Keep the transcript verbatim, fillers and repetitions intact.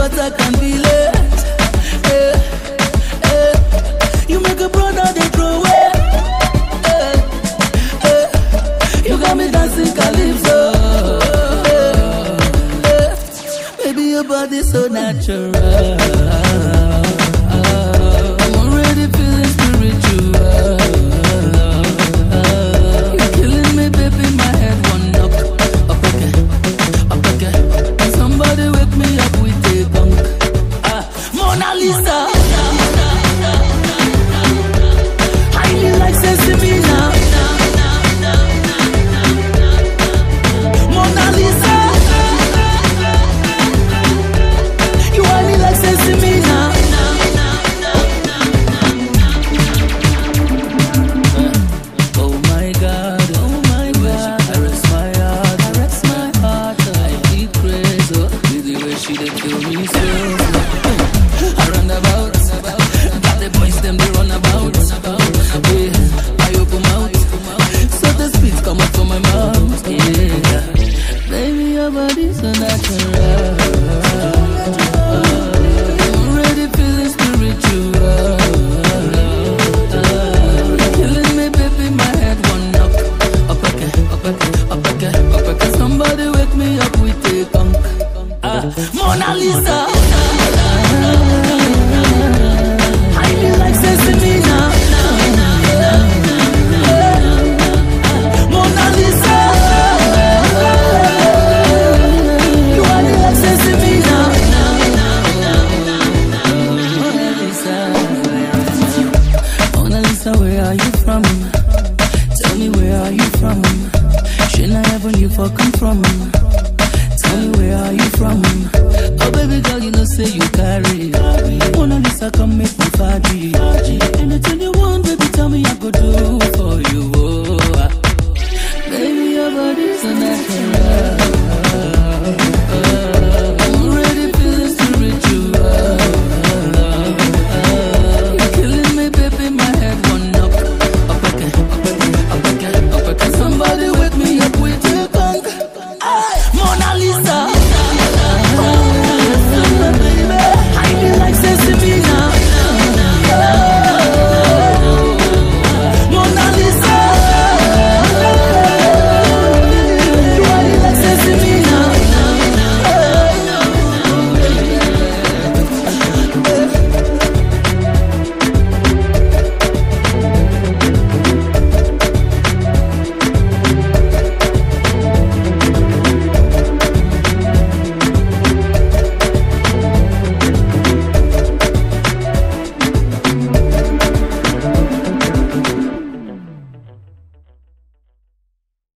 but I can't be late. Eh, eh. You make a brother they throw away. Eh, eh. You got me dancing calypso. Eh, eh. Baby, your body's so natural. I'm already feeling spiritual. You're killing me, baby, my head one up, up again, up again. Somebody wake me up with a gong. Ah, Mona Lisa. I feel like sesame now. Mona Lisa. You are me like sesame now. Oh my God, oh my God, I rest my heart, I rest my heart. I feel crazy with the way she dey kill me so. I run about, got the boys them they run about. Yeah, I open mouth, so the spit come up from my mouth. Yeah, baby your body's so natural. I'm already feeling spiritual. Killing me, baby, my head one up, up again, up again, up again, up again. Somebody wake me up with a gong. Ah, Mona Lisa. I feel like sesame now. Mona Lisa. You are me like sesame now. Mona Lisa. Mona Lisa, where are you from? Tell me where are you from? Should I ever you for come from? Tell me where are you from? Oh baby girl, you know say you carry. Mona Lisa, come make me party.